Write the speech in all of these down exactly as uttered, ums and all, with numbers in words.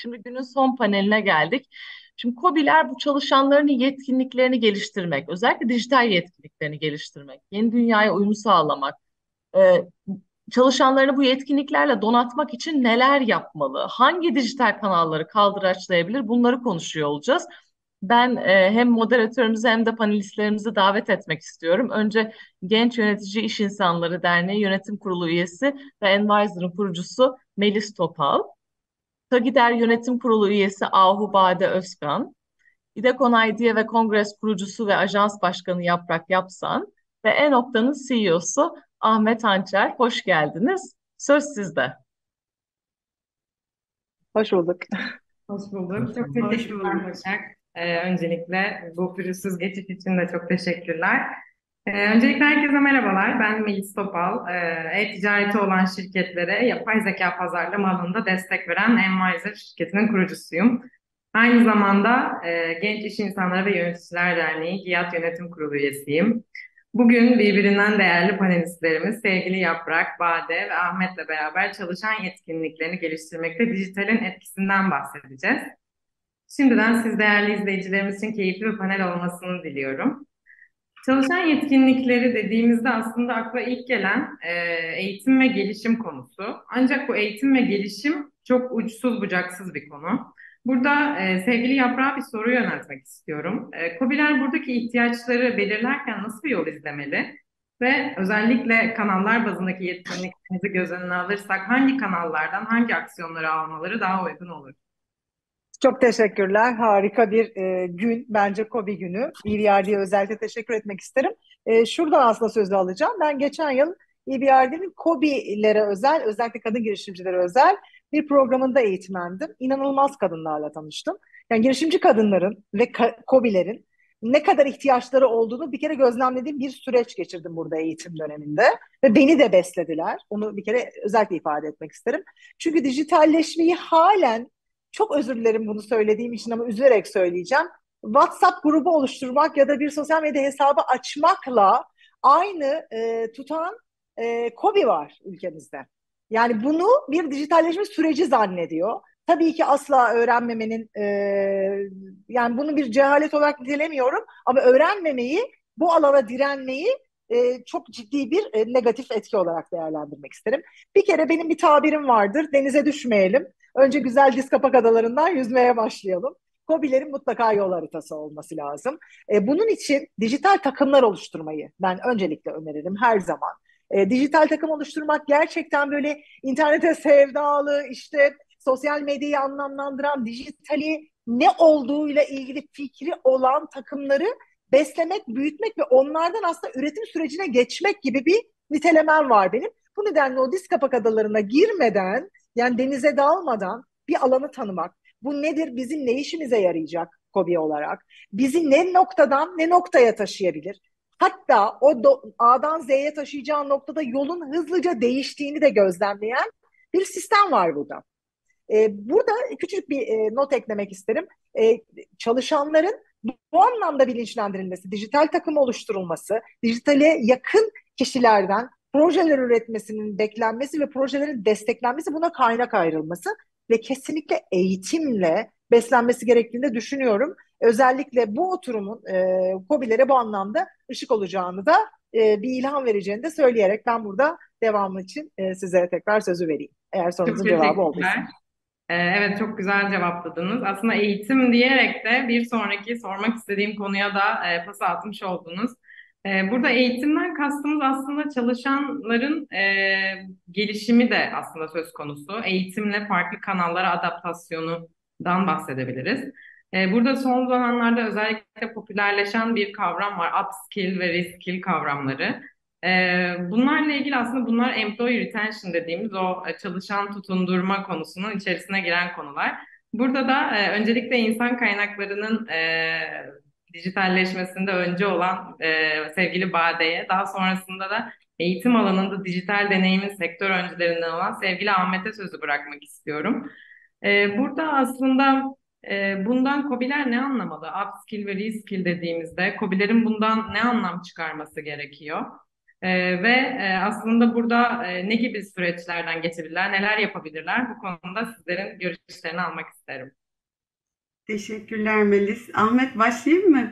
Şimdi günün son paneline geldik. Şimdi KOBİ'ler bu çalışanların yetkinliklerini geliştirmek, özellikle dijital yetkinliklerini geliştirmek, yeni dünyaya uyum sağlamak, e, çalışanlarını bu yetkinliklerle donatmak için neler yapmalı? Hangi dijital kanalları kaldıraçlayabilir? Bunları konuşuyor olacağız. Ben e, hem moderatörümüzü hem de panelistlerimizi davet etmek istiyorum. Önce Genç Yönetici İş İnsanları Derneği Yönetim Kurulu üyesi ve Envisor'ın kurucusu Melis Topal. TAGİDER Yönetim Kurulu üyesi Ahu Bade Özkan, İDEKON Idea ve Kongres kurucusu ve ajans başkanı Yaprak Yapsan ve E-Nokta'nın C E O'su Ahmet Hançer. Hoş geldiniz. Söz sizde. Hoş bulduk. Hoş bulduk. Çok Hoş teşekkürler bulduk. Başak. Ee, öncelikle bu pürüzsüz geçiş için de çok teşekkürler. Ee, öncelikle herkese merhabalar. Ben Melis Topal. Ee, E-ticareti olan şirketlere yapay zeka pazarlama alanında destek veren Envisor şirketinin kurucusuyum. Aynı zamanda e, Genç İş İnsanları ve Yöneticiler Derneği GİAD Yönetim Kurulu üyesiyim. Bugün birbirinden değerli panelistlerimiz sevgili Yaprak, Bade ve Ahmet'le beraber çalışan yetkinliklerini geliştirmekte dijitalin etkisinden bahsedeceğiz. Şimdiden siz değerli izleyicilerimiz için keyifli bir panel olmasını diliyorum. Çalışan yetkinlikleri dediğimizde aslında akla ilk gelen e, eğitim ve gelişim konusu. Ancak bu eğitim ve gelişim çok uçsuz bucaksız bir konu. Burada e, sevgili Yaprak'a bir soru yöneltmek istiyorum. E, KOBİ'ler buradaki ihtiyaçları belirlerken nasıl bir yol izlemeli? Ve özellikle kanallar bazındaki yetkinliklerinizi göz önüne alırsak hangi kanallardan hangi aksiyonları almaları daha uygun olur? Çok teşekkürler. Harika bir e, gün. Bence KOBİ günü. E B R D'ye özellikle teşekkür etmek isterim. E, şuradan aslında sözü alacağım. Ben geçen yıl E B R D'nin KOBİ'lere özel, özellikle kadın girişimcilere özel bir programında eğitmendim. İnanılmaz kadınlarla tanıştım. Yani girişimci kadınların ve ka- KOBİ'lerin ne kadar ihtiyaçları olduğunu bir kere gözlemlediğim bir süreç geçirdim burada eğitim döneminde. Ve beni de beslediler. Onu bir kere özellikle ifade etmek isterim. Çünkü dijitalleşmeyi halen, çok özür dilerim bunu söylediğim için ama üzülerek söyleyeceğim, WhatsApp grubu oluşturmak ya da bir sosyal medya hesabı açmakla aynı e, tutan e, KOBİ var ülkemizde. Yani bunu bir dijitalleşme süreci zannediyor. Tabii ki asla öğrenmemenin, e, yani bunu bir cehalet olarak nitelemiyorum ama öğrenmemeyi, bu alana direnmeyi e, çok ciddi bir e, negatif etki olarak değerlendirmek isterim. Bir kere benim bir tabirim vardır: denize düşmeyelim. Önce güzel diz kapak adalarından yüzmeye başlayalım. KOBİ'lerin mutlaka yol haritası olması lazım. E, bunun için dijital takımlar oluşturmayı ben öncelikle öneririm her zaman. E, dijital takım oluşturmak gerçekten böyle internete sevdalı, işte sosyal medyayı anlamlandıran, dijitali ne olduğuyla ilgili fikri olan takımları beslemek, büyütmek ve onlardan aslında üretim sürecine geçmek gibi bir nitelemem var benim. Bu nedenle o diz kapak adalarına girmeden, yani denize dalmadan bir alanı tanımak. Bu nedir? Bizim ne işimize yarayacak KOBİ olarak? Bizi ne noktadan ne noktaya taşıyabilir? Hatta o do- A'dan Z'ye taşıyacağı noktada yolun hızlıca değiştiğini de gözlemleyen bir sistem var burada. Ee, burada küçük bir e, not eklemek isterim. Ee, çalışanların bu anlamda bilinçlendirilmesi, dijital takım oluşturulması, dijitale yakın kişilerden projeler üretmesinin beklenmesi ve projelerin desteklenmesi, buna kaynak ayrılması ve kesinlikle eğitimle beslenmesi gerektiğini de düşünüyorum. Özellikle bu oturumun e, KOBİ'lere bu anlamda ışık olacağını da, e, bir ilham vereceğini de söyleyerek ben burada devamı için e, size tekrar sözü vereyim. Eğer Çok sorunuzun cevabı olduysa. teşekkürler. Ee, Evet, çok güzel cevapladınız. Aslında eğitim diyerek de bir sonraki sormak istediğim konuya da e, pas atmış oldunuz. E, burada eğitimden kastımız aslında çalışanların e, gelişimi de aslında söz konusu. Eğitimle farklı kanallara adaptasyonundan bahsedebiliriz. E, burada son zamanlarda özellikle popülerleşen bir kavram var: upskill ve reskill kavramları. Ee, bunlarla ilgili aslında bunlar employee retention dediğimiz o e, çalışan tutundurma konusunun içerisine giren konular. Burada da e, öncelikle insan kaynaklarının e, dijitalleşmesinde önce olan e, sevgili Bade'ye, daha sonrasında da eğitim alanında dijital deneyimin sektör öncülerinden olan sevgili Ahmet'e sözü bırakmak istiyorum. E, burada aslında e, bundan KOBİ'ler ne anlamalı? Upskill ve reskill dediğimizde KOBİ'lerin bundan ne anlam çıkarması gerekiyor? Ee, ve e, aslında burada e, ne gibi süreçlerden geçebilirler, neler yapabilirler? Bu konuda sizlerin görüşlerini almak isterim. Teşekkürler Melis. Ahmet başlayayım mı?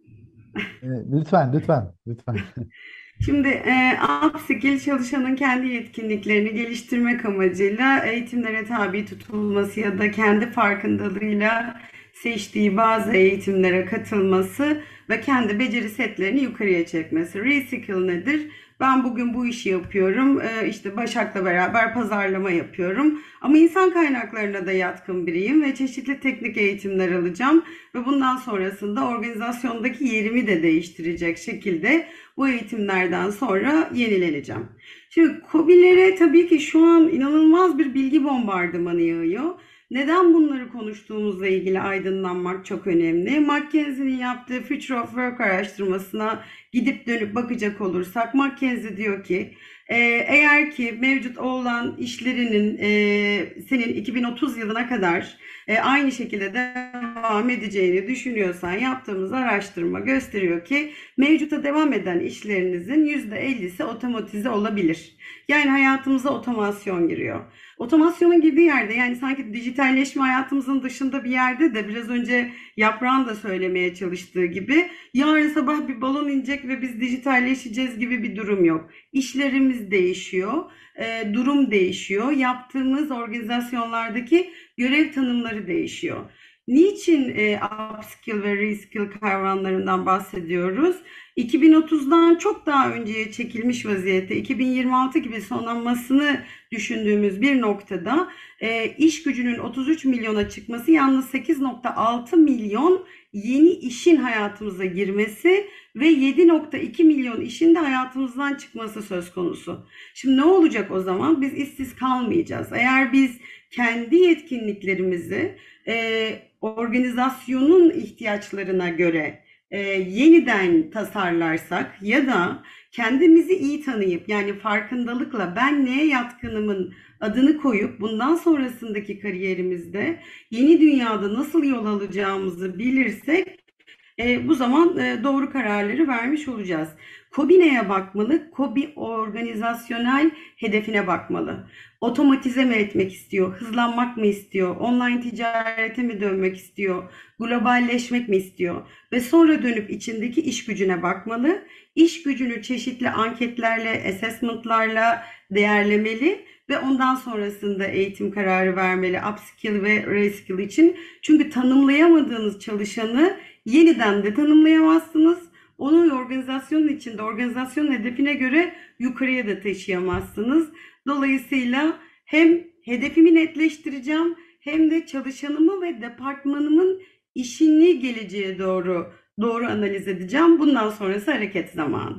E, Lütfen, lütfen, lütfen. Şimdi e, upskill çalışanın kendi yetkinliklerini geliştirmek amacıyla eğitimlere tabi tutulması ya da kendi farkındalığıyla seçtiği bazı eğitimlere katılması ve kendi beceri setlerini yukarıya çekmesi. Reskill nedir? Ben bugün bu işi yapıyorum. E, işte Başak'la beraber pazarlama yapıyorum. Ama insan kaynaklarına da yatkın biriyim ve çeşitli teknik eğitimler alacağım. Ve bundan sonrasında organizasyondaki yerimi de değiştirecek şekilde bu eğitimlerden sonra yenileneceğim. Şimdi KOBİ'lere tabii ki şu an inanılmaz bir bilgi bombardımanı yağıyor. Neden bunları konuştuğumuzla ilgili aydınlanmak çok önemli. McKinsey'nin yaptığı Future of Work araştırmasına gidip dönüp bakacak olursak McKinsey diyor ki e, eğer ki mevcut olan işlerinin e, senin iki bin otuz yılına kadar e, aynı şekilde devam edeceğini düşünüyorsan yaptığımız araştırma gösteriyor ki mevcuta devam eden işlerinizin yüzde ellisi otomatize olabilir. Yani hayatımıza otomasyon giriyor. Otomasyonun girdiği yerde yani sanki dijitalleşme hayatımızın dışında bir yerde de biraz önce Yaprağın da söylemeye çalıştığı gibi yarın sabah bir balon inecek ve biz dijitalleşeceğiz gibi bir durum yok. İşlerimiz değişiyor, e, durum değişiyor, yaptığımız organizasyonlardaki görev tanımları değişiyor. Niçin e, upskill ve reskill kavramlarından bahsediyoruz? iki bin otuzdan çok daha önceye çekilmiş vaziyette iki bin yirmi altı gibi sonlanmasını düşündüğümüz bir noktada e, iş gücünün otuz üç milyona çıkması yalnız sekiz nokta altı milyon yeni işin hayatımıza girmesi ve yedi nokta iki milyon işin de hayatımızdan çıkması söz konusu. Şimdi ne olacak o zaman? Biz işsiz kalmayacağız. Eğer biz kendi yetkinliklerimizi e, organizasyonun ihtiyaçlarına göre e, yeniden tasarlarsak ya da kendimizi iyi tanıyıp yani farkındalıkla ben neye yatkınımın adını koyup bundan sonrasındaki kariyerimizde yeni dünyada nasıl yol alacağımızı bilirsek e, bu zaman e, doğru kararları vermiş olacağız. KOBİ neye bakmalı? KOBİ organizasyonel hedefine bakmalı. Otomatize mi etmek istiyor? Hızlanmak mı istiyor? Online ticarete mi dönmek istiyor? Globalleşmek mi istiyor? Ve sonra dönüp içindeki iş gücüne bakmalı. İş gücünü çeşitli anketlerle, assessment'larla değerlemeli ve ondan sonrasında eğitim kararı vermeli upskill ve reskill için. Çünkü tanımlayamadığınız çalışanı yeniden de tanımlayamazsınız. Onu organizasyonun içinde, organizasyonun hedefine göre yukarıya da taşıyamazsınız. Dolayısıyla hem hedefimi netleştireceğim hem de çalışanımı ve departmanımın işini geleceğe doğru doğru analiz edeceğim. Bundan sonrası hareket zamanı.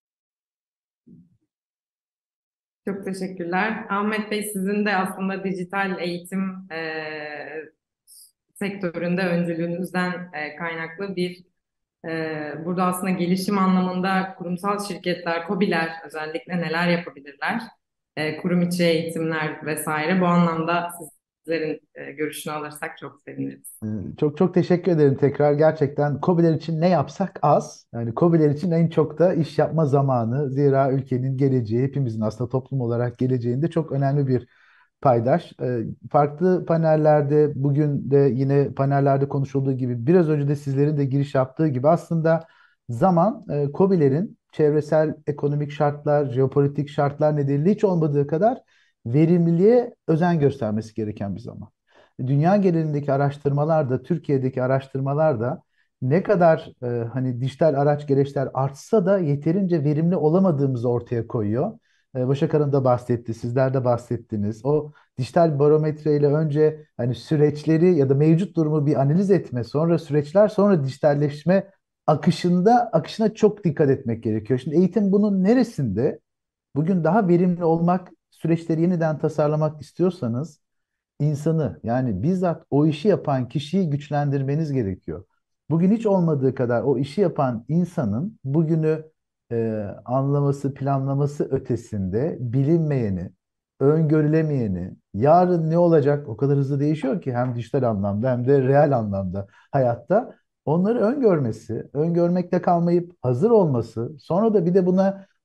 Çok teşekkürler. Ahmet Bey, sizin de aslında dijital eğitim e, sektöründe öncülüğünüzden e, kaynaklı bir e, burada aslında gelişim anlamında kurumsal şirketler, KOBİ'ler özellikle neler yapabilirler? E, kurum içi eğitimler vesaire. Bu anlamda sizlerin e, görüşünü alırsak çok seviniriz. Ee, Çok çok teşekkür ederim tekrar. Gerçekten KOBİ'ler için ne yapsak az. Yani KOBİ'ler için en çok da iş yapma zamanı. Zira ülkenin geleceği, hepimizin aslında toplum olarak geleceğinde çok önemli bir paydaş. Ee, Farklı panellerde, bugün de yine panellerde konuşulduğu gibi, biraz önce de sizlerin de giriş yaptığı gibi aslında zaman e, KOBİ'lerin çevresel ekonomik şartlar, jeopolitik şartlar nedeniyle hiç olmadığı kadar verimliliğe özen göstermesi gereken bir zaman. Dünya genelindeki araştırmalar da, Türkiye'deki araştırmalar da ne kadar e, hani dijital araç gereçler artsa da yeterince verimli olamadığımızı ortaya koyuyor. E, Başak Hanım da bahsetti, sizler de bahsettiniz. O dijital barometre ile önce hani süreçleri ya da mevcut durumu bir analiz etme, sonra süreçler, sonra dijitalleşme akışında akışına çok dikkat etmek gerekiyor. Şimdi eğitim bunun neresinde? Bugün daha verimli olmak, süreçleri yeniden tasarlamak istiyorsanız insanı yani bizzat o işi yapan kişiyi güçlendirmeniz gerekiyor. Bugün hiç olmadığı kadar o işi yapan insanın bugünü e, anlaması, planlaması ötesinde bilinmeyeni, öngörülemeyeni, yarın ne olacak o kadar hızlı değişiyor ki hem dijital anlamda hem de reel anlamda hayatta onları öngörmesi, öngörmekte kalmayıp hazır olması, sonra da bir de buna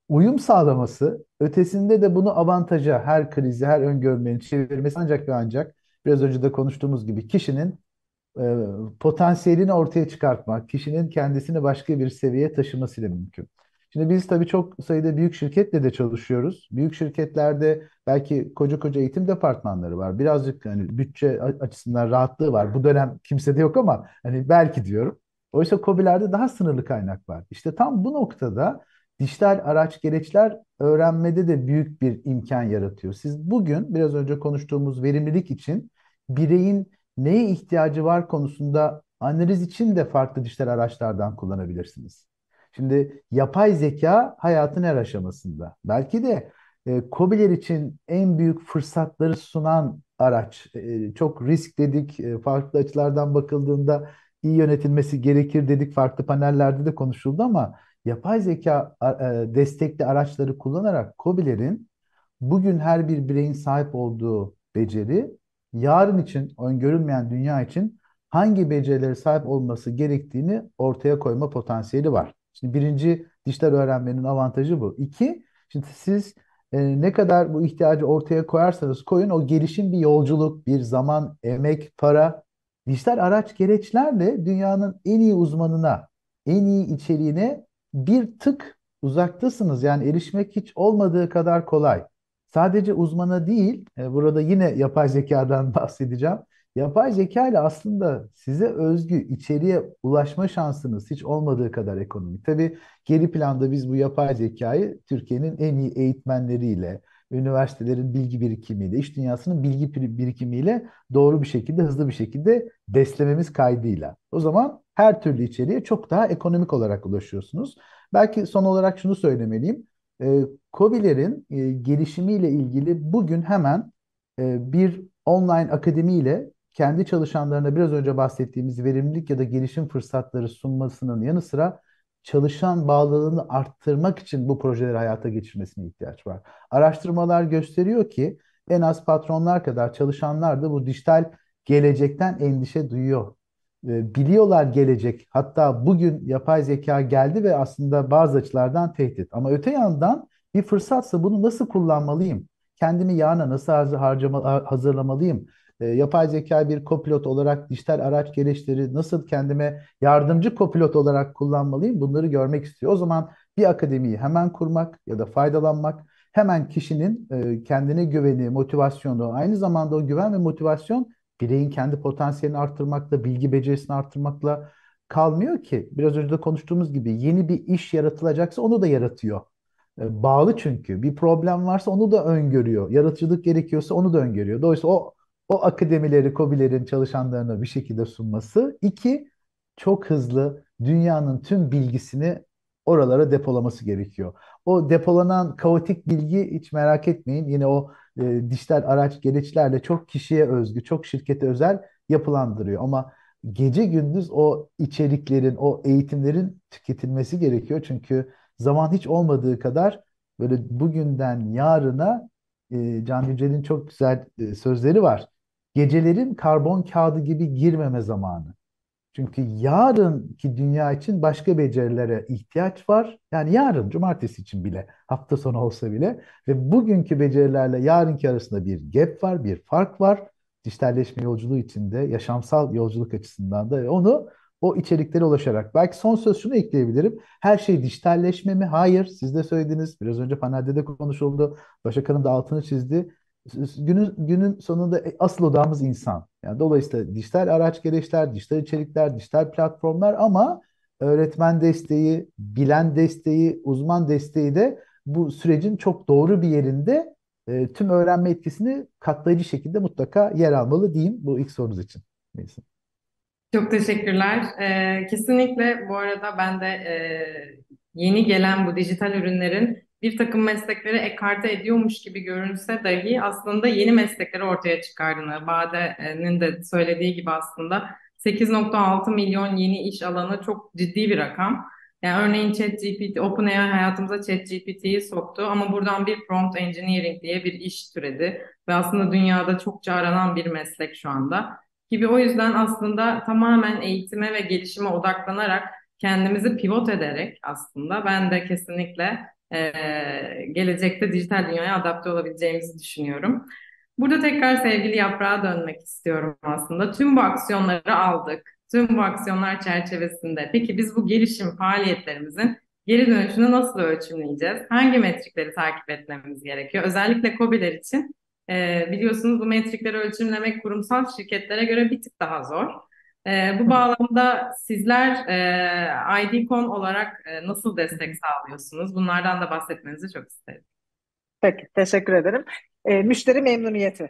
uyum sağlaması, ötesinde de bunu avantaja, her krizi, her öngörülerini çevirmesi ancak ve ancak biraz önce de konuştuğumuz gibi kişinin e, potansiyelini ortaya çıkartmak, kişinin kendisini başka bir seviyeye taşımasıyla mümkün. Şimdi biz tabii çok sayıda büyük şirketle de çalışıyoruz. Büyük şirketlerde belki koca koca eğitim departmanları var. Birazcık hani bütçe açısından rahatlığı var. Bu dönem kimsede yok ama hani belki diyorum. Oysa KOBİ'lerde daha sınırlı kaynak var. İşte tam bu noktada dijital araç gereçler öğrenmede de büyük bir imkan yaratıyor. Siz bugün biraz önce konuştuğumuz verimlilik için bireyin neye ihtiyacı var konusunda analiz için de farklı dijital araçlardan kullanabilirsiniz. Şimdi yapay zeka hayatın her aşamasında. Belki de e, KOBİ'ler için en büyük fırsatları sunan araç. E, çok risk dedik, e, farklı açılardan bakıldığında iyi yönetilmesi gerekir dedik, farklı panellerde de konuşuldu ama yapay zeka a- e, destekli araçları kullanarak KOBİ'lerin bugün her bir bireyin sahip olduğu beceri, yarın için, öngörülmeyen dünya için hangi becerileri sahip olması gerektiğini ortaya koyma potansiyeli var. Şimdi birinci dijital öğrenmenin avantajı bu. İki, şimdi siz e, ne kadar bu ihtiyacı ortaya koyarsanız koyun, o gelişim bir yolculuk, bir zaman, emek, para. Dijital araç gereçlerle dünyanın en iyi uzmanına, en iyi içeriğine bir tık uzaktasınız. Yani erişmek hiç olmadığı kadar kolay. Sadece uzmana değil, e, burada yine yapay zekadan bahsedeceğim. Yapay zeka ile aslında size özgü içeriğe ulaşma şansınız hiç olmadığı kadar ekonomik. Tabii geri planda biz bu yapay zekayı Türkiye'nin en iyi eğitmenleriyle, üniversitelerin bilgi birikimiyle, iş dünyasının bilgi bir- birikimiyle doğru bir şekilde, hızlı bir şekilde beslememiz kaydıyla. O zaman her türlü içeriğe çok daha ekonomik olarak ulaşıyorsunuz. Belki son olarak şunu söylemeliyim. E, KOBİ'lerin e, gelişimiyle ilgili bugün hemen e, bir online akademiyle kendi çalışanlarına biraz önce bahsettiğimiz verimlilik ya da gelişim fırsatları sunmasının yanı sıra çalışan bağlılığını arttırmak için bu projeleri hayata geçirmesine ihtiyaç var. Araştırmalar gösteriyor ki en az patronlar kadar çalışanlar da bu dijital gelecekten endişe duyuyor. E, Biliyorlar gelecek. Hatta bugün yapay zeka geldi ve aslında bazı açılardan tehdit. Ama öte yandan bir fırsatsa bunu nasıl kullanmalıyım? Kendimi yarına nasıl haz- harcama, hazırlamalıyım? E, yapay zeka bir kopilot olarak dijital araç gereçleri nasıl kendime yardımcı kopilot olarak kullanmalıyım? Bunları görmek istiyor. O zaman bir akademiyi hemen kurmak ya da faydalanmak, hemen kişinin e, kendine güveni, motivasyonu, aynı zamanda o güven ve motivasyon bireyin kendi potansiyelini arttırmakla, bilgi becerisini arttırmakla kalmıyor ki. Biraz önce de konuştuğumuz gibi yeni bir iş yaratılacaksa onu da yaratıyor. E, Bağlı çünkü. Bir problem varsa onu da öngörüyor. Yaratıcılık gerekiyorsa onu da öngörüyor. Dolayısıyla o o akademileri, KOBİ'lerin çalışanlarına bir şekilde sunması. İki, çok hızlı dünyanın tüm bilgisini oralara depolaması gerekiyor. O depolanan kaotik bilgi hiç merak etmeyin. Yine o e, dijital araç gereçlerle çok kişiye özgü, çok şirkete özel yapılandırıyor. Ama gece gündüz o içeriklerin, o eğitimlerin tüketilmesi gerekiyor. Çünkü zaman hiç olmadığı kadar böyle bugünden yarına e, Can Yücel'in çok güzel e, sözleri var. Gecelerin karbon kağıdı gibi girmeme zamanı. Çünkü yarınki dünya için başka becerilere ihtiyaç var. Yani yarın, cumartesi için bile, hafta sonu olsa bile ve bugünkü becerilerle yarınki arasında bir gap var, bir fark var. Dijitalleşme yolculuğu içinde, yaşamsal yolculuk açısından da onu o içeriklere ulaşarak. Belki son söz şunu ekleyebilirim. Her şey dijitalleşme mi? Hayır. Siz de söylediniz. Biraz önce panelde de konuşuldu. Başak Hanım da altını çizdi. Günün, günün sonunda asıl odamız insan. Yani dolayısıyla dijital araç gereçler, dijital içerikler, dijital platformlar ama öğretmen desteği, bilen desteği, uzman desteği de bu sürecin çok doğru bir yerinde e, tüm öğrenme etkisini katlayıcı şekilde mutlaka yer almalı diyeyim bu ilk sorunuz için. Neyse. Çok teşekkürler. Ee, kesinlikle bu arada ben de e, yeni gelen bu dijital ürünlerin bir takım meslekleri ekarte ediyormuş gibi görünse dahi aslında yeni meslekleri ortaya çıkardığını, Bade'nin de söylediği gibi aslında sekiz nokta altı milyon yeni iş alanı çok ciddi bir rakam. Yani örneğin ChatGPT, OpenAI hayatımıza ChatGPT'yi soktu ama buradan bir prompt engineering diye bir iş türedi ve aslında dünyada çokça aranan bir meslek şu anda gibi. O yüzden aslında tamamen eğitime ve gelişime odaklanarak kendimizi pivot ederek aslında ben de kesinlikle e, gelecekte dijital dünyaya adapte olabileceğimizi düşünüyorum. Burada tekrar sevgili Yaprağa dönmek istiyorum aslında. Tüm bu aksiyonları aldık. Tüm bu aksiyonlar çerçevesinde. Peki biz bu gelişim faaliyetlerimizin geri dönüşünü nasıl ölçümleyeceğiz? Hangi metrikleri takip etmemiz gerekiyor? Özellikle KOBİ'ler için e, biliyorsunuz bu metrikleri ölçümlemek kurumsal şirketlere göre bir tık daha zor. E, bu bağlamda sizler e, I D.com olarak e, nasıl destek sağlıyorsunuz? Bunlardan da bahsetmenizi çok isterim. Peki, teşekkür ederim. E, müşteri memnuniyeti.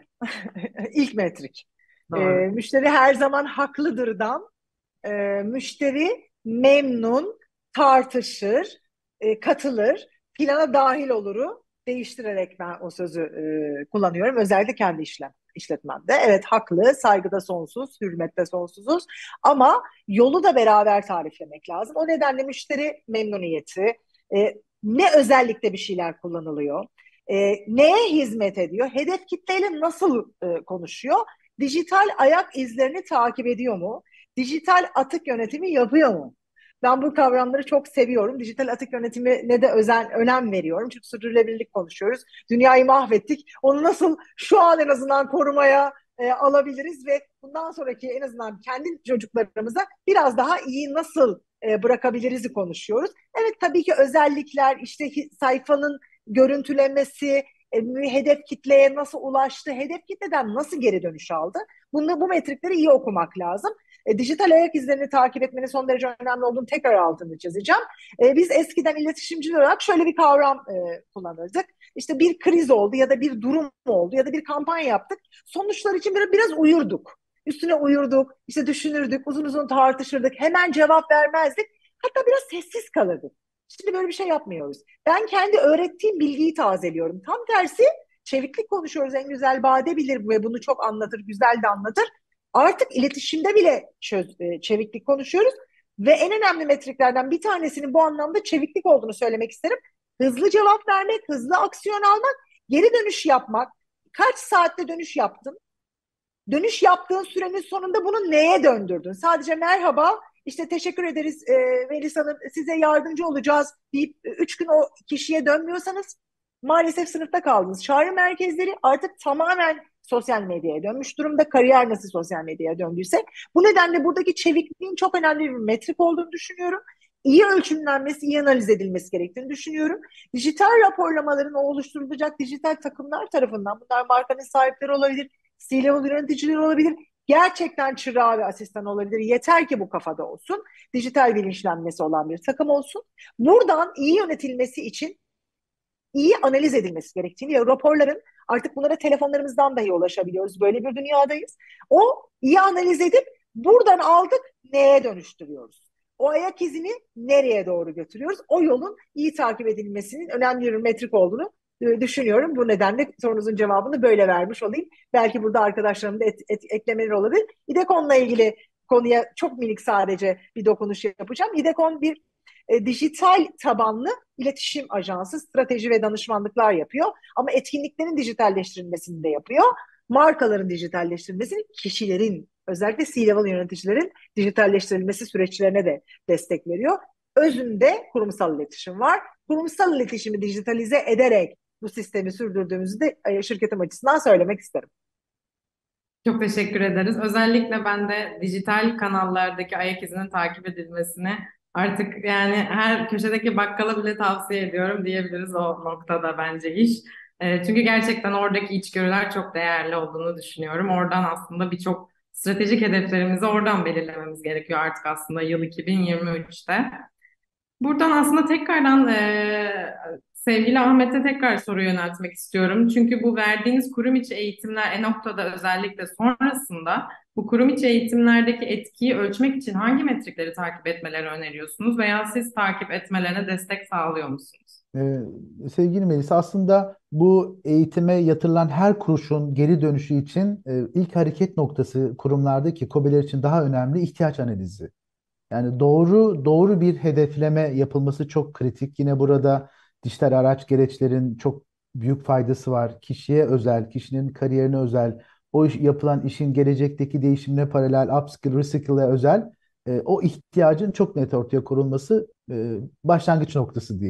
İlk metrik. E, Doğru. müşteri her zaman haklıdırdan e, müşteri memnun, tartışır, e, katılır, plana dahil oluru değiştirerek ben o sözü e, kullanıyorum. Özellikle kendi işlem, işletmemde. Evet, haklı, saygıda sonsuz, hürmette sonsuzuz ama yolu da beraber tariflemek lazım. O nedenle müşteri memnuniyeti, e, ne özellikle bir şeyler kullanılıyor, e, neye hizmet ediyor, hedef kitleyle nasıl e, konuşuyor, dijital ayak izlerini takip ediyor mu? Dijital atık yönetimi yapıyor mu? Ben bu kavramları çok seviyorum. Dijital atık yönetimine de özen, önem veriyorum. Çünkü sürdürülebilirlik konuşuyoruz. Dünyayı mahvettik. Onu nasıl şu an en azından korumaya e, alabiliriz ve bundan sonraki en azından kendi çocuklarımıza biraz daha iyi nasıl e, bırakabiliriz konuşuyoruz. Evet, tabii ki özellikler, işte sayfanın görüntülemesi, e, hedef kitleye nasıl ulaştı, hedef kitleden nasıl geri dönüş aldı. Bunu, bu metrikleri iyi okumak lazım. E, dijital ayak izlerini takip etmenin son derece önemli olduğunu tekrar altını çizeceğim. E, biz eskiden iletişimciler olarak şöyle bir kavram e, kullanırdık. İşte bir kriz oldu ya da bir durum oldu ya da bir kampanya yaptık. Sonuçlar için biraz, biraz uyurduk. Üstüne uyurduk, işte düşünürdük, uzun uzun tartışırdık, hemen cevap vermezdik. Hatta biraz sessiz kalırdık. Şimdi böyle bir şey yapmıyoruz. Ben kendi öğrettiğim bilgiyi tazeliyorum. Tam tersi, çeviklik konuşuyoruz. En güzel Bade bilir ve bunu çok anlatır, güzel de anlatır. Artık iletişimde bile çöz, e, çeviklik konuşuyoruz ve en önemli metriklerden bir tanesinin bu anlamda çeviklik olduğunu söylemek isterim. Hızlı cevap vermek, hızlı aksiyon almak, geri dönüş yapmak. Kaç saatte dönüş yaptın? Dönüş yaptığın sürenin sonunda bunu neye döndürdün? Sadece merhaba, işte teşekkür ederiz e, Melis Hanım, size yardımcı olacağız deyip e, üç gün o kişiye dönmüyorsanız maalesef sınıfta kaldınız. Çağrı merkezleri artık tamamen sosyal medyaya dönmüş durumda. Kariyer nasıl sosyal medyaya döndüyse. Bu nedenle buradaki çevikliğin çok önemli bir metrik olduğunu düşünüyorum. İyi ölçümlenmesi, iyi analiz edilmesi gerektiğini düşünüyorum. Dijital raporlamaların oluşturulacak dijital takımlar tarafından, bunlar markanın sahipleri olabilir, C-level yöneticileri olabilir, gerçekten çırağı ve asistan olabilir. Yeter ki bu kafada olsun. Dijital bilinçlenmesi olan bir takım olsun. Buradan iyi yönetilmesi için iyi analiz edilmesi gerektiğini ya raporların artık bunlara telefonlarımızdan dahi ulaşabiliyoruz. Böyle bir dünyadayız. O iyi analiz edip buradan aldık neye dönüştürüyoruz? O ayak izini nereye doğru götürüyoruz? O yolun iyi takip edilmesinin önemli bir metrik olduğunu e, düşünüyorum. Bu nedenle sorunuzun cevabını böyle vermiş olayım. Belki burada arkadaşlarımın da et, et, eklemeleri olabilir. İDEKON'la ilgili konuya çok minik sadece bir dokunuş yapacağım. İDEKON bir e, dijital tabanlı iletişim ajansı, strateji ve danışmanlıklar yapıyor. Ama etkinliklerin dijitalleştirilmesini de yapıyor. Markaların dijitalleştirilmesini, kişilerin, özellikle C-level yöneticilerin dijitalleştirilmesi süreçlerine de destek veriyor. Özünde kurumsal iletişim var. Kurumsal iletişimi dijitalize ederek bu sistemi sürdürdüğümüzü de e, şirketim açısından söylemek isterim. Çok teşekkür ederiz. Özellikle ben de dijital kanallardaki ayak izinin takip edilmesini artık yani her köşedeki bakkala bile tavsiye ediyorum diyebiliriz o noktada bence iş. E, çünkü gerçekten oradaki içgörüler çok değerli olduğunu düşünüyorum. Oradan aslında birçok stratejik hedeflerimizi oradan belirlememiz gerekiyor artık aslında yıl iki bin yirmi üçte. Buradan aslında tekrardan eee, sevgili Ahmet'e tekrar soru yöneltmek istiyorum. Çünkü bu verdiğiniz kurum içi eğitimler e-noktada özellikle sonrasında bu kurum içi eğitimlerdeki etkiyi ölçmek için hangi metrikleri takip etmeleri öneriyorsunuz veya siz takip etmelerine destek sağlıyor musunuz? Ee, sevgili Melisa, aslında bu eğitime yatırılan her kuruşun geri dönüşü için e, ilk hareket noktası kurumlardaki KOBİ'ler için daha önemli ihtiyaç analizi. Yani doğru doğru bir hedefleme yapılması çok kritik. Yine burada dijital araç gereçlerin çok büyük faydası var. Kişiye özel, kişinin kariyerine özel, o iş, yapılan işin gelecekteki değişimine paralel, upskill, reskill'e özel e, o ihtiyacın çok net ortaya konulması e, başlangıç noktası diyeyim.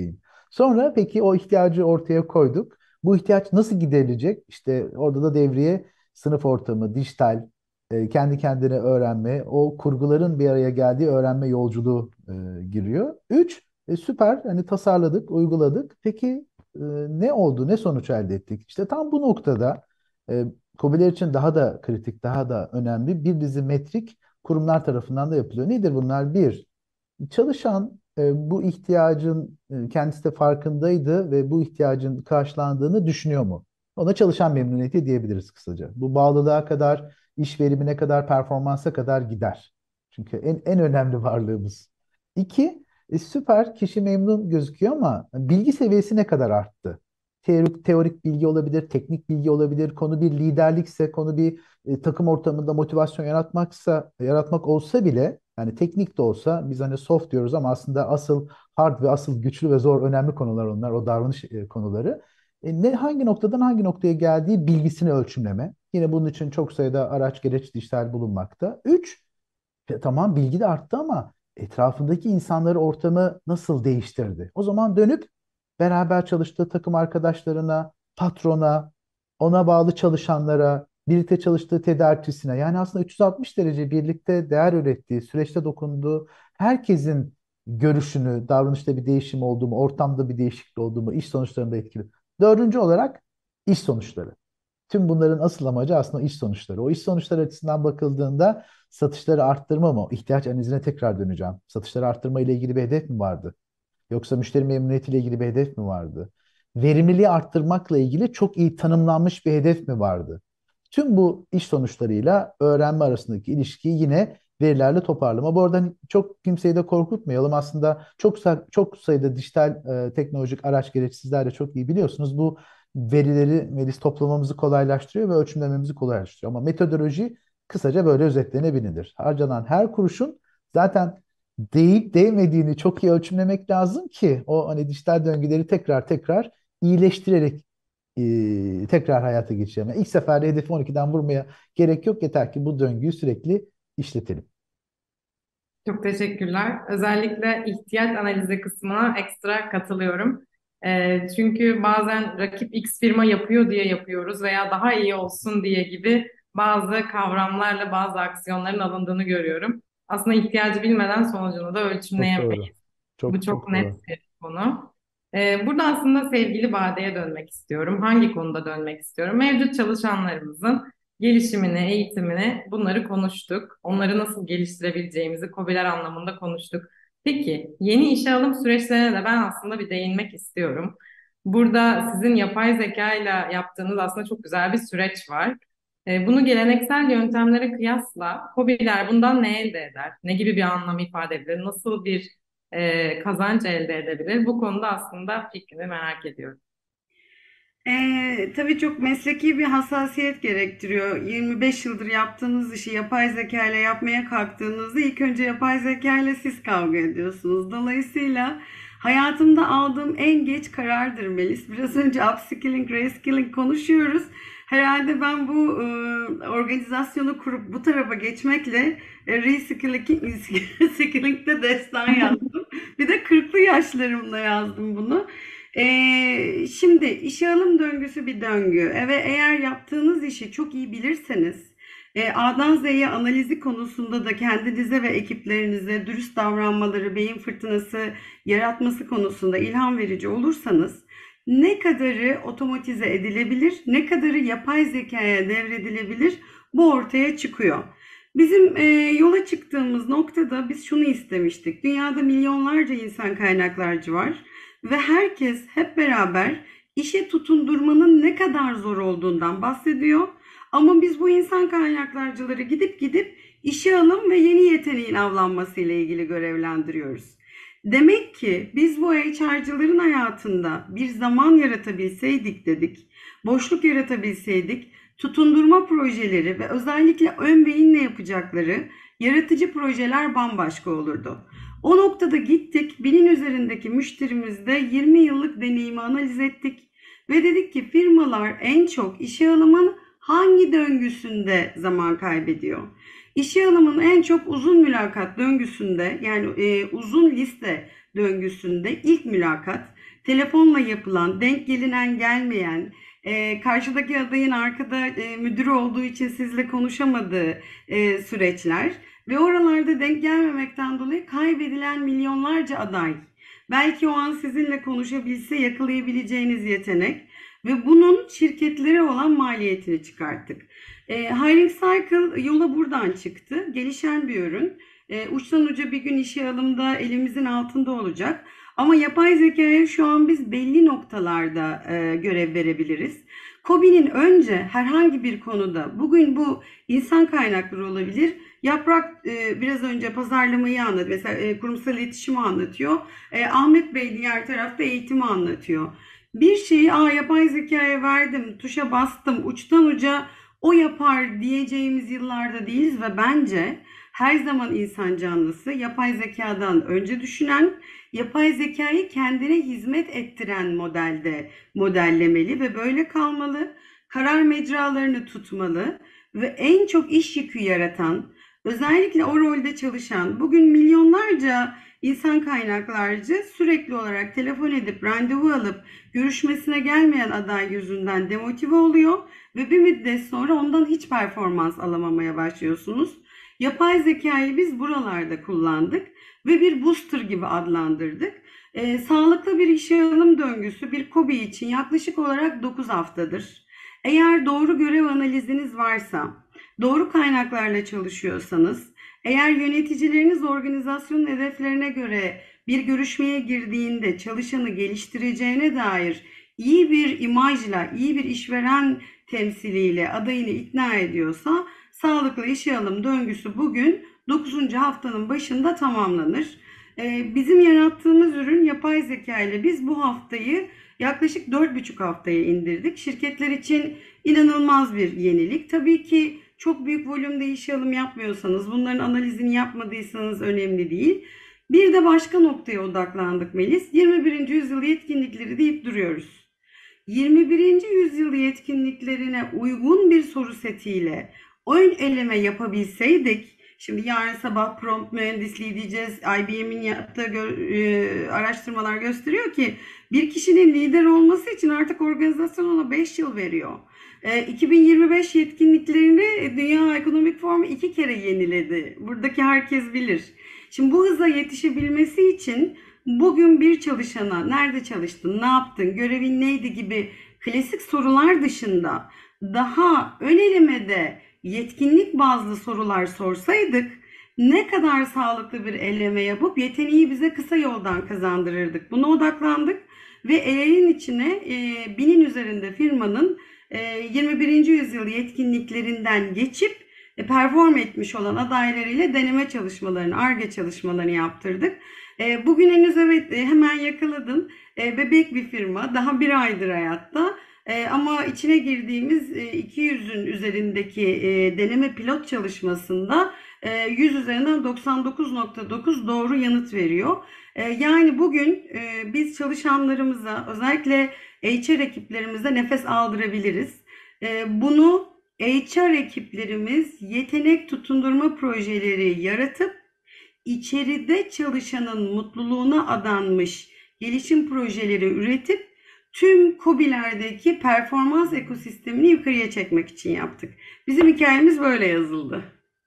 Sonra peki o ihtiyacı ortaya koyduk. Bu ihtiyaç nasıl giderilecek? İşte orada da devreye sınıf ortamı, dijital, e, kendi kendine öğrenme, o kurguların bir araya geldiği öğrenme yolculuğu e, giriyor. Üç, e, süper, hani tasarladık, uyguladık. Peki e, ne oldu, ne sonuç elde ettik? İşte tam bu noktada e, KOBİ'ler için daha da kritik, daha da önemli bir dizi metrik kurumlar tarafından da yapılıyor. Nedir bunlar? Bir, çalışan e, bu ihtiyacın e, kendisi de farkındaydı ve bu ihtiyacın karşılandığını düşünüyor mu? Ona çalışan memnuniyeti diyebiliriz kısaca. Bu bağlılığa kadar, iş verimine kadar, performansa kadar gider. Çünkü en, en önemli varlığımız. İki, e, süper kişi memnun gözüküyor ama bilgi seviyesi ne kadar arttı? Teorik, teorik bilgi olabilir, teknik bilgi olabilir. Konu bir liderlikse, konu bir e, takım ortamında motivasyon yaratmaksa, yaratmak olsa bile, yani teknik de olsa, biz hani soft diyoruz ama aslında asıl hard ve asıl güçlü ve zor önemli konular onlar, o davranış e, konuları. E, ne hangi noktadan hangi noktaya geldiği bilgisini ölçümleme. Yine bunun için çok sayıda araç gereç dijital bulunmakta. Üç, e, tamam bilgi de arttı ama etrafındaki insanları, ortamı nasıl değiştirdi? O zaman dönüp beraber çalıştığı takım arkadaşlarına, patrona, ona bağlı çalışanlara, birlikte çalıştığı tedarikçisine, yani aslında üç yüz altmış derece birlikte değer ürettiği, süreçte dokunduğu herkesin görüşünü, davranışta bir değişim olduğu mu, ortamda bir değişiklik olduğu mu, iş sonuçlarında etkili. Dördüncü olarak iş sonuçları. Tüm bunların asıl amacı aslında iş sonuçları. O iş sonuçları açısından bakıldığında satışları arttırma mı? İhtiyaç analizine tekrar döneceğim. Satışları arttırma ile ilgili bir hedef mi vardı? Yoksa müşteri memnuniyetiyle ilgili bir hedef mi vardı? Verimliliği arttırmakla ilgili çok iyi tanımlanmış bir hedef mi vardı? Tüm bu iş sonuçlarıyla öğrenme arasındaki ilişkiyi yine verilerle toparlama. Bu arada hani çok kimseyi de korkutmayalım. Aslında çok sa- çok sayıda dijital e, teknolojik araç gereç sizler de çok iyi biliyorsunuz. Bu verileri, veri toplamamızı kolaylaştırıyor ve ölçümlememizi kolaylaştırıyor. Ama metodoloji kısaca böyle özetlenebilir. Harcanan her kuruşun zaten değip değmediğini çok iyi ölçümlemek lazım ki o hani dijital döngüleri tekrar tekrar iyileştirerek e, tekrar hayata geçirelim. Yani ilk seferde hedefi on ikiden vurmaya gerek yok. Yeter ki bu döngüyü sürekli işletelim. Çok teşekkürler. Özellikle ihtiyaç analizi kısmına ekstra katılıyorum. Ee, çünkü bazen rakip X firma yapıyor diye yapıyoruz veya daha iyi olsun diye gibi bazı kavramlarla bazı aksiyonların alındığını görüyorum. Aslında ihtiyacı bilmeden sonucunu da Çok doğru. ölçümleyemeyiz. Bu Çok çok çok net doğru. bir konu. Ee, burada aslında sevgili Bade'ye dönmek istiyorum. Hangi konuda dönmek istiyorum? Mevcut çalışanlarımızın gelişimini, eğitimini bunları konuştuk. Onları nasıl geliştirebileceğimizi KOBİ'ler anlamında konuştuk. Peki yeni işe alım süreçlerine de ben aslında bir değinmek istiyorum. Burada sizin yapay zeka ile yaptığınız aslında çok güzel bir süreç var. E, Bunu geleneksel yöntemlere kıyasla KOBİ'ler bundan ne elde eder? Ne gibi bir anlam ifade edebilir? Nasıl bir e, kazanç elde edebilir? Bu konuda aslında fikrini merak ediyorum. Ee, tabii çok mesleki bir hassasiyet gerektiriyor. yirmi beş yıldır yaptığınız işi yapay zeka ile yapmaya kalktığınızda ilk önce yapay zeka ile siz kavga ediyorsunuz. Dolayısıyla hayatımda aldığım en geç karardır Melis. Biraz önce upskilling, reskilling konuşuyoruz. Herhalde ben bu e, organizasyonu kurup bu tarafa geçmekle e, reskilling'de destan yazdım. Bir de kırklı yaşlarımda yazdım bunu. Ee, şimdi işe alım döngüsü bir döngü. Ve eğer yaptığınız işi çok iyi bilirseniz, e, A'dan Z'ye analizi konusunda da kendinize ve ekiplerinize dürüst davranmaları, beyin fırtınası yaratması konusunda ilham verici olursanız, ne kadarı otomatize edilebilir, ne kadarı yapay zekaya devredilebilir, bu ortaya çıkıyor. Bizim e, yola çıktığımız noktada biz şunu istemiştik. Dünyada milyonlarca insan kaynaklarcı var. Ve herkes hep beraber işe tutundurmanın ne kadar zor olduğundan bahsediyor. Ama biz bu insan kaynaklarcıları gidip gidip işe alım ve yeni yeteneğin avlanması ile ilgili görevlendiriyoruz. Demek ki biz bu H R'cıların hayatında bir zaman yaratabilseydik dedik, boşluk yaratabilseydik, tutundurma projeleri ve özellikle ön beyinle yapacakları yaratıcı projeler bambaşka olurdu. O noktada gittik, binin üzerindeki müşterimizde yirmi yıllık deneyimi analiz ettik ve dedik ki firmalar en çok işe alımın hangi döngüsünde zaman kaybediyor? İşe alımın en çok uzun mülakat döngüsünde, yani e, uzun liste döngüsünde ilk mülakat, telefonla yapılan, denk gelinen gelmeyen, e, karşıdaki adayın arkada e, müdürü olduğu için sizle konuşamadığı e, süreçler ve oralarda denk gelmemekten dolayı kaybedilen milyonlarca aday. Belki o an sizinle konuşabilse yakalayabileceğiniz yetenek ve bunun şirketlere olan maliyetini çıkarttık. E, Hiring Cycle yola buradan çıktı. Gelişen bir ürün. E, uçtan uca bir gün işe alımda elimizin altında olacak. Ama yapay zekaya şu an biz belli noktalarda e, görev verebiliriz. KOBİ'nin önce herhangi bir konuda, bugün bu insan kaynakları olabilir. Yaprak e, biraz önce pazarlamayı anlattı. Mesela e, kurumsal iletişimi anlatıyor. E, Ahmet Bey diğer tarafta eğitimi anlatıyor. Bir şeyi Aa, yapay zekaya verdim, tuşa bastım, uçtan uca o yapar diyeceğimiz yıllarda değiliz ve bence her zaman insan canlısı yapay zekadan önce düşünen, yapay zekayı kendine hizmet ettiren modelde modellemeli ve böyle kalmalı. Karar mecralarını tutmalı ve en çok iş yükü yaratan, özellikle o rolde çalışan, bugün milyonlarca insan kaynaklarcı sürekli olarak telefon edip randevu alıp görüşmesine gelmeyen aday yüzünden demotive oluyor ve bir müddet sonra ondan hiç performans alamamaya başlıyorsunuz. Yapay zekayı biz buralarda kullandık ve bir booster gibi adlandırdık. E, sağlıklı bir işe alım döngüsü bir KOBİ için yaklaşık olarak dokuz haftadır. Eğer doğru görev analiziniz varsa, doğru kaynaklarla çalışıyorsanız, eğer yöneticileriniz organizasyonun hedeflerine göre bir görüşmeye girdiğinde çalışanı geliştireceğine dair iyi bir imajla, iyi bir işveren temsiliyle adayını ikna ediyorsa, sağlıklı işe alım döngüsü bugün dokuzuncu haftanın başında tamamlanır. Ee, bizim yarattığımız ürün yapay zeka ile biz bu haftayı yaklaşık dört buçuk haftaya indirdik. Şirketler için inanılmaz bir yenilik. Tabii ki çok büyük volümde işe alım yapmıyorsanız, bunların analizini yapmadıysanız önemli değil. Bir de başka noktaya odaklandık Melis. yirmi birinci yüzyıl yetkinlikleri deyip duruyoruz. yirmi birinci yüzyıl yetkinliklerine uygun bir soru setiyle ön eleme yapabilseydik, şimdi yarın sabah prompt mühendisliği diyeceğiz. I B M'in yaptığı gö- e, araştırmalar gösteriyor ki bir kişinin lider olması için artık organizasyon ona beş yıl veriyor. E, iki bin yirmi beş yetkinliklerini Dünya Ekonomik Forumu iki kere yeniledi. Buradaki herkes bilir. Şimdi bu hıza yetişebilmesi için bugün bir çalışana nerede çalıştın, ne yaptın, görevin neydi gibi klasik sorular dışında daha ön elemede yetkinlik bazlı sorular sorsaydık ne kadar sağlıklı bir eleme yapıp yeteneği bize kısa yoldan kazandırırdık. Buna odaklandık ve A I'nin içine e, binin üzerinde firmanın e, yirmi birinci yüzyıl yetkinliklerinden geçip e, perform etmiş olan adaylarıyla deneme çalışmalarını, Ar-Ge çalışmalarını yaptırdık. E, bugün henüz evet e, hemen yakaladın. E, bebek bir firma, daha bir aydır hayatta. E, ama içine girdiğimiz e, iki yüzün üzerindeki e, deneme pilot çalışmasında e, yüz üzerinden doksan dokuz nokta dokuz doğru yanıt veriyor. E, yani bugün e, biz çalışanlarımıza, özellikle H R ekiplerimize nefes aldırabiliriz. E, bunu H R ekiplerimiz yetenek tutundurma projeleri yaratıp içeride çalışanın mutluluğuna adanmış gelişim projeleri üretip tüm KOBİ'lerdeki performans ekosistemini yukarıya çekmek için yaptık. Bizim hikayemiz böyle yazıldı.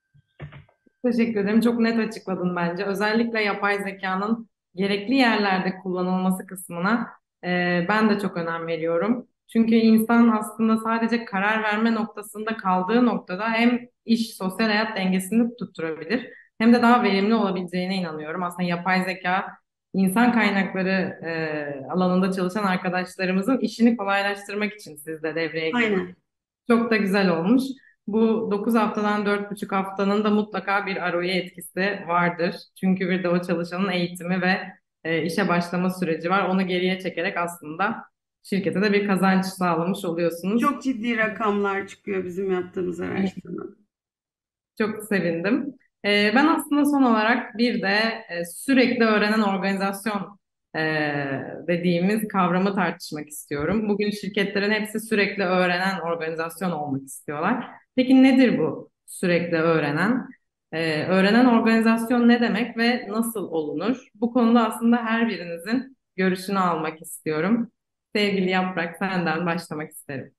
Teşekkür ederim. Çok net açıkladın bence. Özellikle yapay zekanın gerekli yerlerde kullanılması kısmına e, ben de çok önem veriyorum. Çünkü insan aslında sadece karar verme noktasında kaldığı noktada hem iş, sosyal hayat dengesini tutturabilir hem de daha verimli olabileceğine inanıyorum. Aslında yapay zeka insan kaynakları e, alanında çalışan arkadaşlarımızın işini kolaylaştırmak için sizde devreye girdi. Aynen. Çok da güzel olmuş. Bu dokuz haftadan dört buçuk haftanın da mutlaka bir R O I etkisi vardır. Çünkü bir de o çalışanın eğitimi ve e, işe başlama süreci var. Onu geriye çekerek aslında şirkete de bir kazanç sağlamış oluyorsunuz. Çok ciddi rakamlar çıkıyor bizim yaptığımız araştırmada. Çok sevindim. E, ben aslında son olarak bir de e, sürekli öğrenen organizasyon e, dediğimiz kavramı tartışmak istiyorum. Bugün şirketlerin hepsi sürekli öğrenen organizasyon olmak istiyorlar. Peki nedir bu sürekli öğrenen? Ee, öğrenen organizasyon ne demek ve nasıl olunur? Bu konuda aslında her birinizin görüşünü almak istiyorum. Sevgili Yaprak, senden başlamak isterim.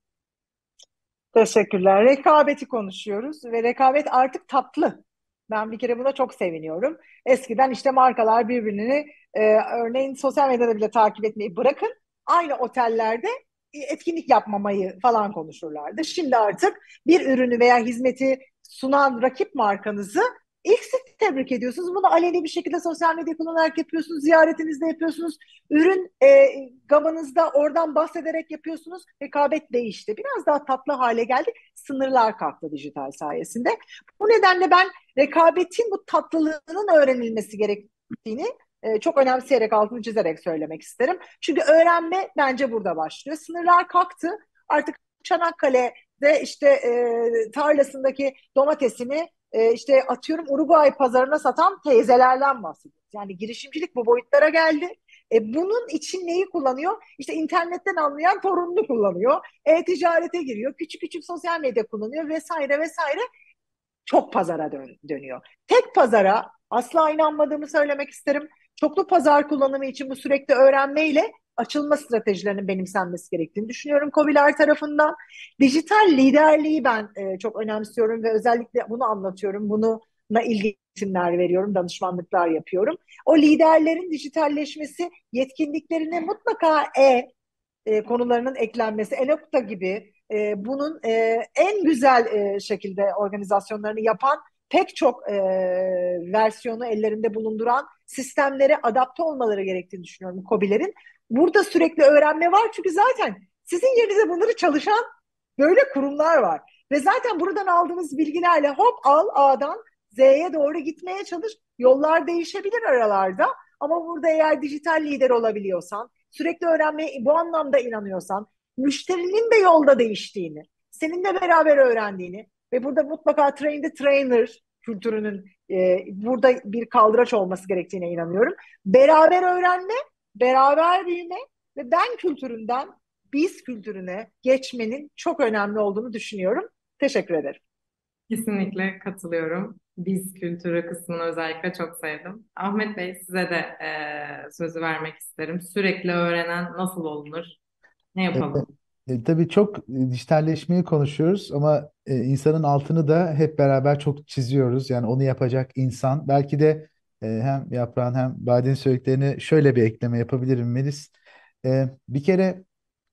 Teşekkürler. Rekabeti konuşuyoruz ve rekabet artık tatlı. Ben bir kere buna çok seviniyorum. Eskiden işte markalar birbirini e, örneğin sosyal medyada bile takip etmeyi bırakın. Aynı otellerde etkinlik yapmamayı falan konuşurlardı. Şimdi artık bir ürünü veya hizmeti sunan rakip markanızı ilk siz tebrik ediyorsunuz. Bunu aleni bir şekilde sosyal medya kullanarak yapıyorsunuz. Ziyaretinizde yapıyorsunuz. Ürün e, gamınızda oradan bahsederek yapıyorsunuz. Rekabet değişti. Biraz daha tatlı hale geldi. Sınırlar kalktı dijital sayesinde. Bu nedenle ben rekabetin bu tatlılığının öğrenilmesi gerektiğini e, çok önemseyerek, altını çizerek söylemek isterim. Çünkü öğrenme bence burada başlıyor. Sınırlar kalktı. Artık Çanakkale'de işte e, tarlasındaki domatesini e, işte atıyorum Uruguay pazarına satan teyzelerden bahsediyoruz. Yani girişimcilik bu boyutlara geldi. E, bunun için neyi kullanıyor? İşte internetten anlayan torununu kullanıyor. E-ticarete giriyor. Küçük küçük sosyal medya kullanıyor vesaire vesaire. Çok pazara dön dönüyor. Tek pazara asla inanmadığımı söylemek isterim. Çoklu pazar kullanımı için bu sürekli öğrenmeyle açılma stratejilerinin benimsenmesi gerektiğini düşünüyorum KOBİ'ler tarafından. Dijital liderliği ben e, çok önemsiyorum ve özellikle bunu anlatıyorum. Bununla ilgili eğitimler veriyorum, danışmanlıklar yapıyorum. O liderlerin dijitalleşmesi yetkinliklerine mutlaka e, e, konularının eklenmesi, e-nokta gibi e, bunun e, en güzel e, şekilde organizasyonlarını yapan pek çok e, versiyonu ellerinde bulunduran sistemlere adapte olmaları gerektiğini düşünüyorum KOBİ'lerin. Burada sürekli öğrenme var çünkü zaten sizin yerinize bunları çalışan böyle kurumlar var. Ve zaten buradan aldığınız bilgilerle hop al A'dan Z'ye doğru gitmeye çalış. Yollar değişebilir aralarda ama burada eğer dijital lider olabiliyorsan, sürekli öğrenmeye bu anlamda inanıyorsan, müşterinin de yolda değiştiğini, seninle beraber öğrendiğini ve burada mutlaka train the trainer kültürünün e, burada bir kaldıraç olması gerektiğine inanıyorum. Beraber öğrenme, beraber büyüme ve ben kültüründen biz kültürüne geçmenin çok önemli olduğunu düşünüyorum. Teşekkür ederim. Kesinlikle katılıyorum. Biz kültürü kısmını özellikle çok sevdim. Ahmet Bey, size de e, sözü vermek isterim. Sürekli öğrenen nasıl olunur? Ne E, yapalım? e, tabii çok e, dijitalleşmeyi konuşuyoruz ama e, insanın altını da hep beraber çok çiziyoruz. Yani onu yapacak insan. Belki de e, hem Yaprağın hem Bade'nin söylediklerine şöyle bir ekleme yapabilirim Melis. E, bir kere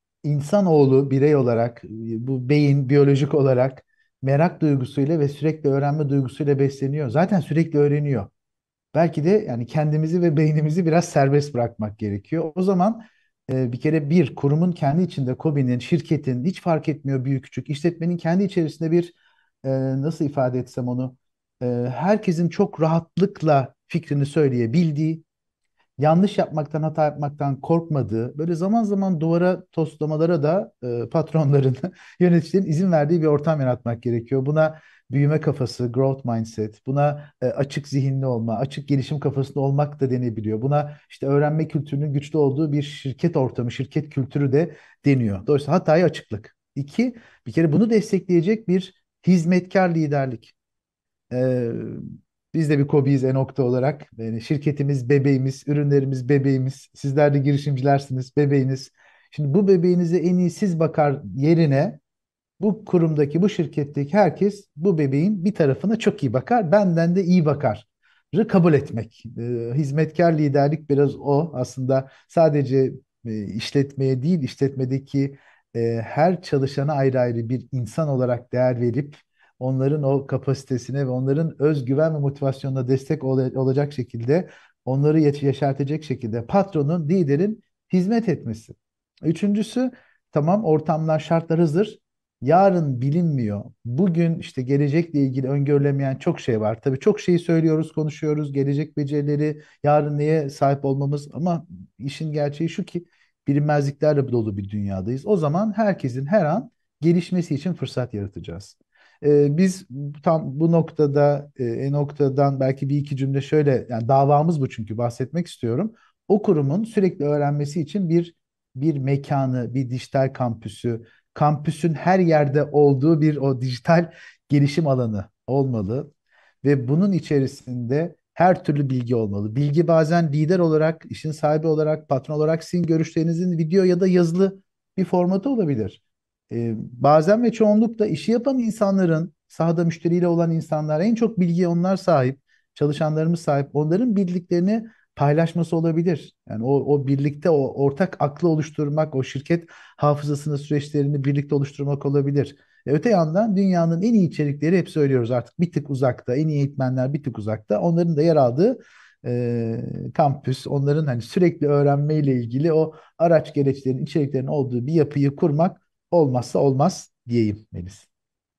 insanoğlu birey olarak, e, bu beyin biyolojik olarak merak duygusuyla ve sürekli öğrenme duygusuyla besleniyor. Zaten sürekli öğreniyor. Belki de yani kendimizi ve beynimizi biraz serbest bırakmak gerekiyor. O zaman e, bir kere bir kurumun kendi içinde KOBİ'nin, şirketin hiç fark etmiyor büyük küçük işletmenin kendi içerisinde bir e, nasıl ifade etsem onu e, herkesin çok rahatlıkla fikrini söyleyebildiği, yanlış yapmaktan, hata yapmaktan korkmadığı, böyle zaman zaman duvara toslamalara da e, patronların, yöneticilerin izin verdiği bir ortam yaratmak gerekiyor. Buna büyüme kafası, growth mindset, buna e, açık zihinli olma, açık gelişim kafasında olmak da denebiliyor. Buna işte öğrenme kültürünün güçlü olduğu bir şirket ortamı, şirket kültürü de deniyor. Dolayısıyla hataya açıklık. İki, bir kere bunu destekleyecek bir hizmetkar liderlik. Ee, Biz de bir KOBİ'yiz e-nokta olarak. Yani şirketimiz bebeğimiz, ürünlerimiz bebeğimiz. Sizler de girişimcilersiniz, bebeğiniz. Şimdi bu bebeğinize en iyi siz bakar yerine bu kurumdaki, bu şirketteki herkes bu bebeğin bir tarafına çok iyi bakar. Benden de iyi bakar. Kabul etmek. Ee, hizmetkar liderlik biraz o. Aslında sadece e, işletmeye değil, işletmedeki e, her çalışana ayrı ayrı bir insan olarak değer verip onların o kapasitesine ve onların özgüven ve motivasyonuna destek ol- olacak şekilde onları yaş- yaşartacak şekilde patronun, liderin hizmet etmesi. Üçüncüsü, tamam ortamlar, şartlar hazır. Yarın bilinmiyor. Bugün işte gelecekle ilgili öngörülemeyen çok şey var. Tabii çok şeyi söylüyoruz, konuşuyoruz. Gelecek becerileri, yarın neye sahip olmamız ama işin gerçeği şu ki bilinmezliklerle dolu bir dünyadayız. O zaman herkesin her an gelişmesi için fırsat yaratacağız. Ee, biz tam bu noktada e, e, noktadan belki bir iki cümle şöyle yani davamız bu çünkü bahsetmek istiyorum. O kurumun sürekli öğrenmesi için bir bir mekanı, bir dijital kampüsü, kampüsün her yerde olduğu bir o dijital gelişim alanı olmalı ve bunun içerisinde Her türlü bilgi olmalı. Bilgi bazen lider olarak, işin sahibi olarak, patron olarak sizin görüşlerinizin video ya da yazılı bir formatı olabilir. Ee, bazen ve çoğunlukla işi yapan insanların, sahada müşteriyle olan insanlar en çok bilgiye onlar sahip, çalışanlarımız sahip. Onların bildiklerini paylaşması olabilir. Yani o, o birlikte o ortak aklı oluşturmak, o şirket hafızasını, süreçlerini birlikte oluşturmak olabilir. E, Öte yandan dünyanın en iyi içerikleri hep söylüyoruz artık bir tık uzakta, en iyi eğitmenler bir tık uzakta. Onların da yer aldığı e, kampüs, onların hani sürekli öğrenmeyle ilgili o araç gereçlerin, içeriklerin olduğu bir yapıyı kurmak olmazsa olmaz diyeyim Melis.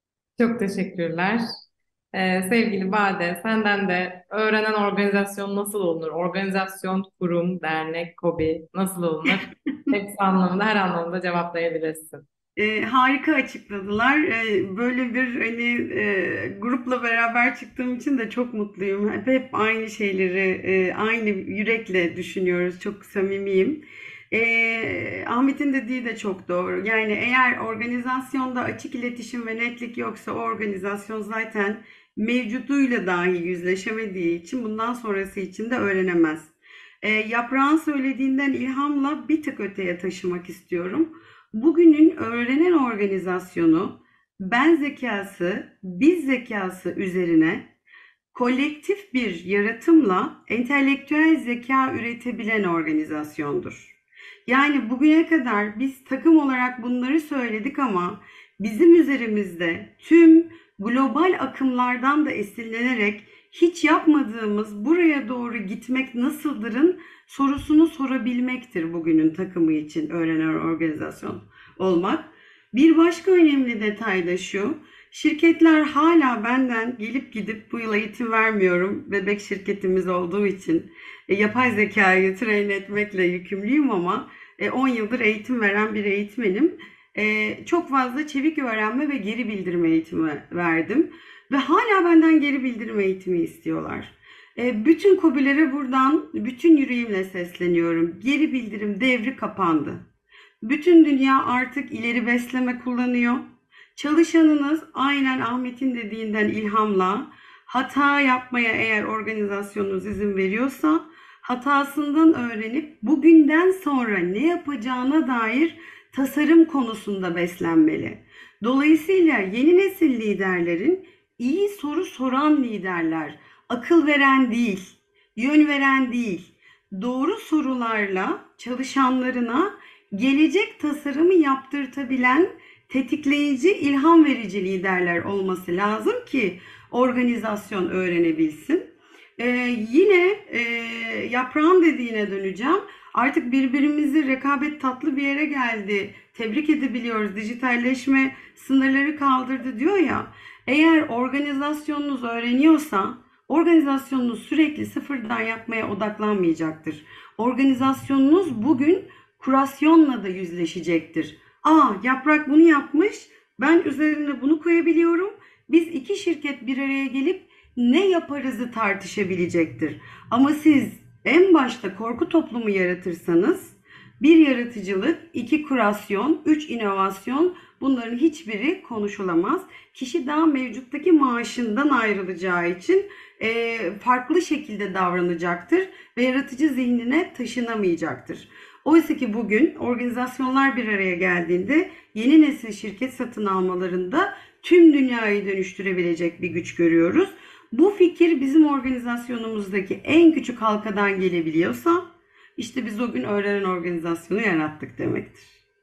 Çok teşekkürler. Ee, sevgili Bade, senden de öğrenen organizasyon nasıl olunur? Organizasyon, kurum, dernek, KOBİ nasıl olunur? Hepsi anlamında, her anlamda cevaplayabilirsin. E, harika açıkladılar. E, böyle bir hani e, grupla beraber çıktığım için de çok mutluyum. Hep, hep aynı şeyleri, e, aynı yürekle düşünüyoruz. Çok samimiyim. E, Ahmet'in dediği de çok doğru. Yani eğer organizasyonda açık iletişim ve netlik yoksa o organizasyon zaten mevcuduyla dahi yüzleşemediği için bundan sonrası için de öğrenemez. E, Yaprağın söylediğinden ilhamla bir tık öteye taşımak istiyorum. Bugünün öğrenen organizasyonu ben zekası, biz zekası üzerine kolektif bir yaratımla entelektüel zeka üretebilen organizasyondur. Yani bugüne kadar biz takım olarak bunları söyledik ama bizim üzerimizde tüm global akımlardan da esinlenerek hiç yapmadığımız buraya doğru gitmek nasıldırın sorusunu sorabilmektir bugünün takımı için öğrenen organizasyon olmak. Bir başka önemli detay da şu, şirketler hala benden gelip gidip bu yıl eğitim vermiyorum. Bebek şirketimiz olduğu için e, yapay zekayı train etmekle yükümlüyüm ama e, on yıldır eğitim veren bir eğitmenim. E, çok fazla çevik öğrenme ve geri bildirme eğitimi verdim. Ve hala benden geri bildirme eğitimi istiyorlar. E, bütün KOBİ'lere buradan bütün yüreğimle sesleniyorum. Geri bildirim devri kapandı. Bütün dünya artık ileri besleme kullanıyor. Çalışanınız aynen Ahmet'in dediğinden ilhamla hata yapmaya eğer organizasyonunuz izin veriyorsa hatasından öğrenip bugünden sonra ne yapacağına dair tasarım konusunda beslenmeli. Dolayısıyla yeni nesil liderlerin iyi soru soran liderler, akıl veren değil, yön veren değil, doğru sorularla çalışanlarına gelecek tasarımı yaptırtabilen tetikleyici, ilham verici liderler olması lazım ki organizasyon öğrenebilsin. Ee, yine e, Yaprağın dediğine döneceğim. Artık birbirimizi rekabet tatlı bir yere geldi. Tebrik edebiliyoruz. Dijitalleşme sınırları kaldırdı diyor ya. Eğer organizasyonunuz öğreniyorsa organizasyonunuz sürekli sıfırdan yapmaya odaklanmayacaktır. Organizasyonunuz bugün kurasyonla da yüzleşecektir. Aa, Yaprak bunu yapmış, ben üzerine bunu koyabiliyorum. Biz iki şirket bir araya gelip ne yaparızı tartışabilecektir. Ama siz en başta korku toplumu yaratırsanız bir yaratıcılık, iki kurasyon, üç inovasyon bunların hiçbiri konuşulamaz. Kişi daha mevcuttaki maaşından ayrılacağı için e, farklı şekilde davranacaktır ve yaratıcı zihnine taşınamayacaktır. Oysa ki bugün organizasyonlar bir araya geldiğinde yeni nesil şirket satın almalarında tüm dünyayı dönüştürebilecek bir güç görüyoruz. Bu fikir bizim organizasyonumuzdaki en küçük halkadan gelebiliyorsa işte biz o gün öğrenen organizasyonu yarattık demektir.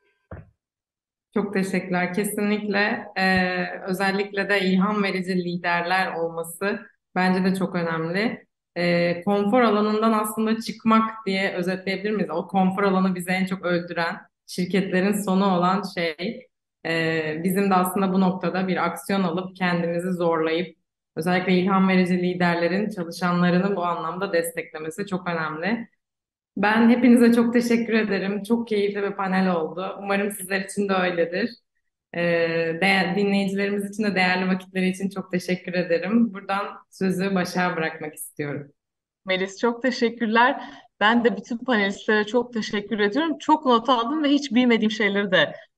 Çok teşekkürler. Kesinlikle e, özellikle de ilham verici liderler olması bence de çok önemli. E, konfor alanından aslında çıkmak diye özetleyebilir miyiz? O konfor alanı bizi en çok öldüren, şirketlerin sonu olan şey. E, bizim de aslında bu noktada bir aksiyon alıp kendimizi zorlayıp özellikle ilham verici liderlerin çalışanlarını bu anlamda desteklemesi çok önemli. Ben hepinize çok teşekkür ederim. Çok keyifli bir panel oldu. Umarım sizler için de öyledir. Ee, de- dinleyicilerimiz için de değerli vakitleri için çok teşekkür ederim. Buradan sözü Başak'a bırakmak istiyorum. Melis, çok teşekkürler. Ben de bütün panelistlere çok teşekkür ediyorum. Çok not aldım ve hiç bilmediğim şeyleri de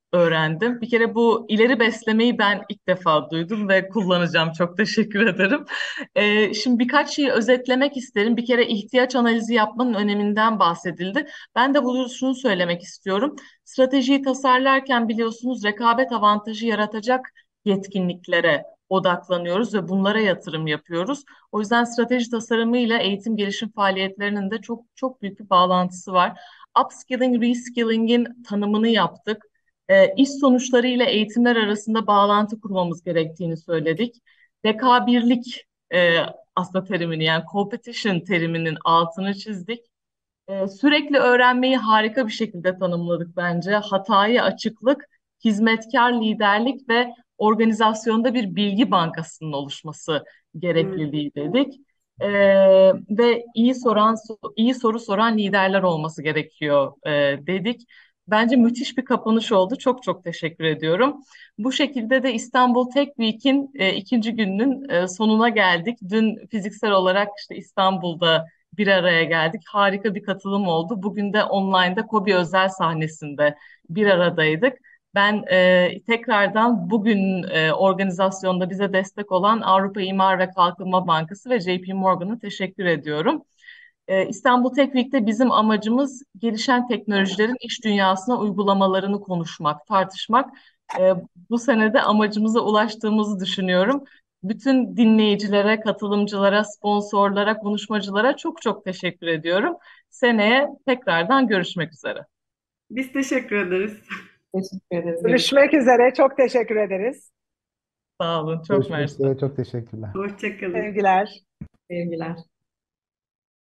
öğrendim. Bir kere bu ileri beslemeyi ben ilk defa duydum ve kullanacağım. Çok teşekkür ederim. Ee, şimdi birkaç şeyi özetlemek isterim. Bir kere ihtiyaç analizi yapmanın öneminden bahsedildi. Ben de bunu şunu söylemek istiyorum. Stratejiyi tasarlarken biliyorsunuz rekabet avantajı yaratacak yetkinliklere odaklanıyoruz ve bunlara yatırım yapıyoruz. O yüzden strateji tasarımıyla eğitim gelişim faaliyetlerinin de çok çok büyük bir bağlantısı var. Upskilling, reskilling'in tanımını yaptık. E, iş sonuçları ile eğitimler arasında bağlantı kurmamız gerektiğini söyledik. Rekabirlik e, aslında terimini yani competition teriminin altını çizdik. E, sürekli öğrenmeyi harika bir şekilde tanımladık bence. Hataya açıklık, hizmetkar liderlik ve organizasyonda bir bilgi bankasının oluşması Evet. gerekliliği dedik. E, ve iyi soran, iyi soru soran liderler olması gerekiyor e, dedik. Bence müthiş bir kapanış oldu. Çok çok teşekkür ediyorum. Bu şekilde de İstanbul Tech Week'in e, ikinci gününün e, sonuna geldik. Dün fiziksel olarak işte İstanbul'da bir araya geldik. Harika bir katılım oldu. Bugün de online'da KOBİ özel sahnesinde bir aradaydık. Ben e, tekrardan bugün e, organizasyonda bize destek olan Avrupa İmar ve Kalkınma Bankası ve J P Morgan'a teşekkür ediyorum. E, İstanbul Tech Week'te bizim amacımız gelişen teknolojilerin iş dünyasına uygulamalarını konuşmak, tartışmak. E, bu senede amacımıza ulaştığımızı düşünüyorum. Bütün dinleyicilere, katılımcılara, sponsorlara, konuşmacılara çok çok teşekkür ediyorum. Seneye tekrardan görüşmek üzere. Biz teşekkür ederiz. Teşekkür ederiz. Görüşmek üzere. Çok teşekkür ederiz. Sağ olun, çok Görüşmek mersi. üzere. Çok teşekkürler. Hoşça kalın. Sevgiler. Sevgiler.